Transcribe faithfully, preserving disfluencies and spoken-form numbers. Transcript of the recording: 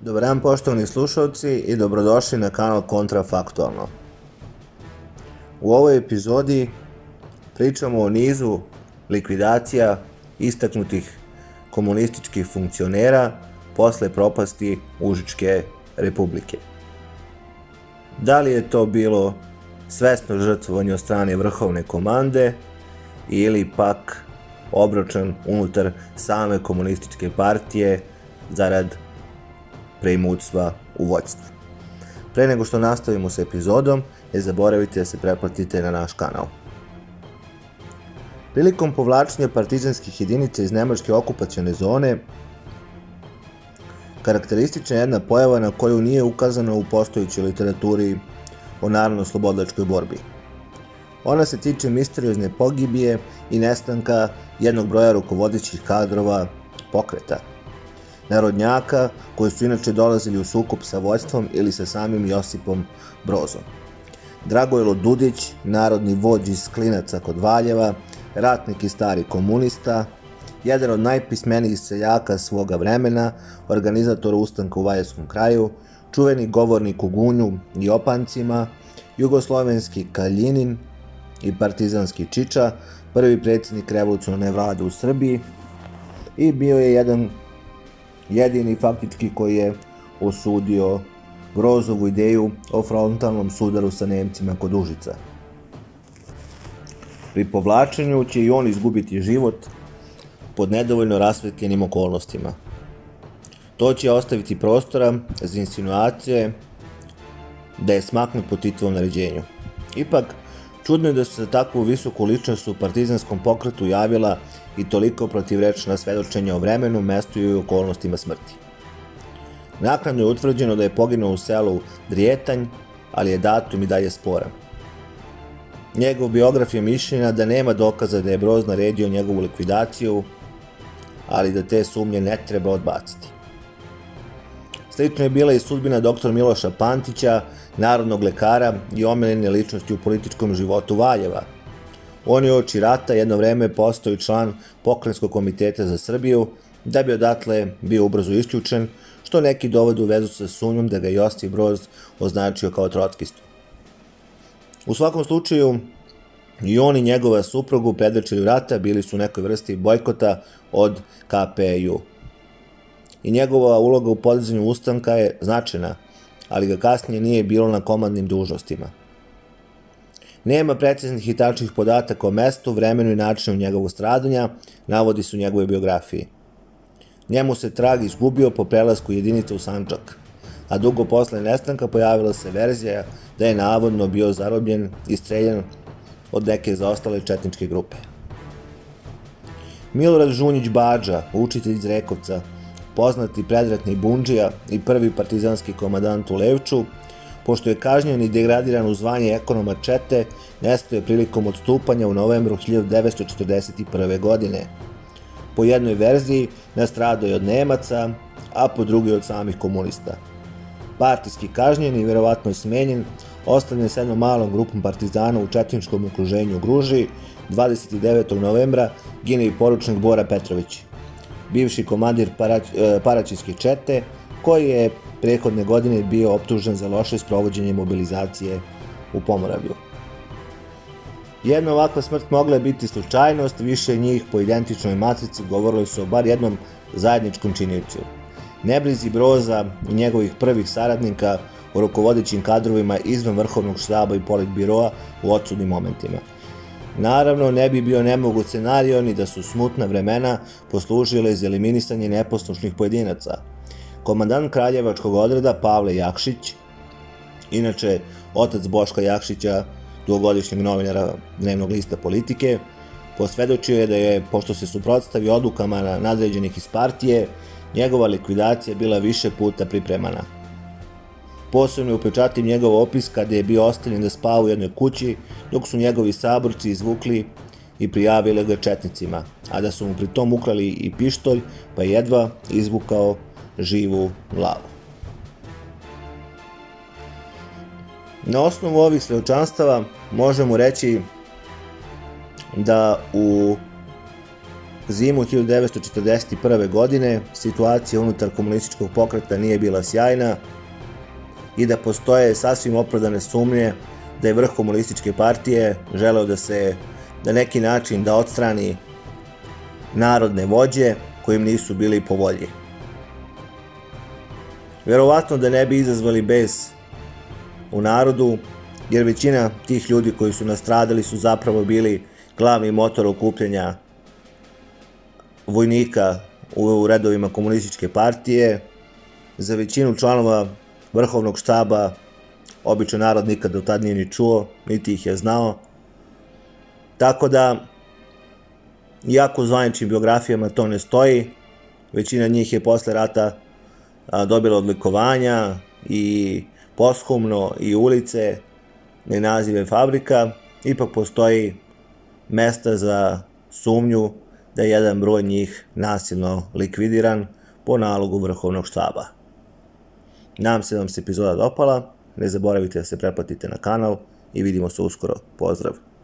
Dobar dan poštovani slušalci i dobrodošli na kanal Kontrafaktualno. U ovoj epizodi pričamo o nizu likvidacija istaknutih komunističkih funkcionera posle propasti Užičke republike. Da li je to bilo svesno žrtvovanje od strane vrhovne komande ili pak obročan unutar same komunističke partije zarad preimućstva u vođstvu. Pre nego što nastavimo s epizodom, ne zaboravite da se pretplatite na naš kanal. Prilikom povlačenja partizanskih jedinica iz nemačke okupacione zone, karakteristična je jedna pojava na koju nije ukazano u postojećoj literaturi o narodno-slobodilačkoj borbi. Ona se tiče misteriozne pogibije i nestanka jednog broja rukovodećih kadrova pokreta, narodnjaka koji su inače dolazili u sukob sa vođstvom ili sa samim Josipom Brozom. Dragojlo Dudić, narodni vođ iz Klinaca kod Valjeva, ratnik i stari komunista, jedan od najpismenijih seljaka svoga vremena, organizator ustanka u Valjevskom kraju, čuveni govornik u Gunju i Opancima, jugoslovenski Kaljinin i partizanski Čiča, prvi predsjednik revolucionarne vlade u Srbiji i bio je jedan jedini faktički koji je osudio Brozovu ideju o frontalnom sudaru sa Nemcima kod Užica. Pri povlačenju će i on izgubiti život pod nedovoljno rasvetljenim okolnostima. To će ostaviti prostora za insinuacije da je smaknut po Titovom naređenju. Ipak, čudno je da se za takvu visoku ličnost u partizanskom pokretu javila i toliko protivrečna svedočenja o vremenu, mestu i okolnostima smrti. Naknadno je utvrđeno da je poginuo u selu Drijetanj, ali je datum i dalje sporan. Njegov biograf je mišljenja da nema dokaza da je Broz naredio njegovu likvidaciju, ali da te sumnje ne treba odbaciti. Slično je bila i sudbina doktora Miloša Pantića, narodnog lekara i omiljene ličnosti u političkom životu Valjeva. On je uoči rata jedno vreme postao i član Pokrajinskog komiteta za Srbiju, da bi odatle bio ubrzo isključen, što neki dovode u vezu sa sumnjom da ga Josip Broz označio kao trotskistu. U svakom slučaju, i on i njegova supruga u predvečerju rata bili su u nekoj vrsti bojkota od K P U. I njegova uloga u podizanju ustanka je značajna, ali ga kasnije nije bilo na komandnim dužnostima. Nema preciznih i tačnih podataka o mestu, vremenu i načinu njegovog stradanja, navodi se u njegovoj biografiji. Njemu se trag izgubio po prelasku jedinica u Sandžak, a dugo posle nestanka pojavila se verzija da je navodno bio zarobljen i streljan od neke zaostale četničke grupe. Milorad Žunjić Badža, učitelj iz Rekovca, poznati predratni bundžija i prvi partizanski komandant u Levču, pošto je kažnjen i degradiran u zvanje ekonoma čete, nestao je prilikom odstupanja u novembru hiljadu devetsto četrdeset prve. godine. Po jednoj verziji nastradao je od Nemaca, a po drugoj od samih komunista. Partijski kažnjen i verovatno smenjen, ostavljen s jednom malom grupom partizana u četničkom okruženju u Gruži, dvadeset devetog novembra gine i poručnik Bora Petrović, bivši komandir paraćinske čete, koji je prethodne godine bio optužen za loše sprovođenje mobilizacije u Pomoravlju. Jedna ovakva smrt mogla je biti slučajnost, više njih po identičnoj matrici govorili su o bar jednom zajedničkom činiocu. Nebrizi Broza i njegovih prvih saradnika u rukovodećim kadrovima izvan vrhovnog štaba i politbiroa u odsudnim momentima. Naravno, ne bi bio nemoguć scenario ni da su smutna vremena poslužile za eliminisanje neposlušnih pojedinaca. Komandant kraljevačkog odreda Pavle Jakšić, inače otac Boška Jakšića, dugogodišnjeg novinara dnevnog lista Politike, posvedočio je da je, pošto se suprotstavio odlukama nadređenih iz partije, njegova likvidacija bila više puta pripremana. Posebno je upečativ njegov opis kada je bio ostavljen da spava u jednoj kući, dok su njegovi saborci izvukli i prijavili ga četnicima, a da su mu pritom ukrali i pištolj, pa jedva izvukao živu glavu. Na osnovu ovih svedočanstava možemo reći da u zimu hiljadu devetsto četrdeset prve. godine situacija unutar komunističkog pokreta nije bila sjajna i da postoje sasvim opravdane sumnje da je vrh komunističke partije želeo da se na neki način da odstrani narodne vođe kojim nisu bili po volji. Verovatno da ne bi izazvali bes u narodu, jer većina tih ljudi koji su nastradali su zapravo bili glavni motor okupljanja vojnika u redovima komunističke partije. Za većinu članova vrhovnog štaba obično narod nikad do tad nije ni čuo, niti ih je znao. Tako da, iako u zvaničnim biografijama to ne stoji, većina njih je posle rata dobila odlikovanja i posthumno i ulice i nazive fabrika. Ipak postoji mesta za sumnju da je jedan broj njih nasilno likvidiran po nalogu vrhovnog štaba. Nadam se da vam se epizoda dopala, ne zaboravite da se pretplatite na kanal i vidimo se uskoro. Pozdrav!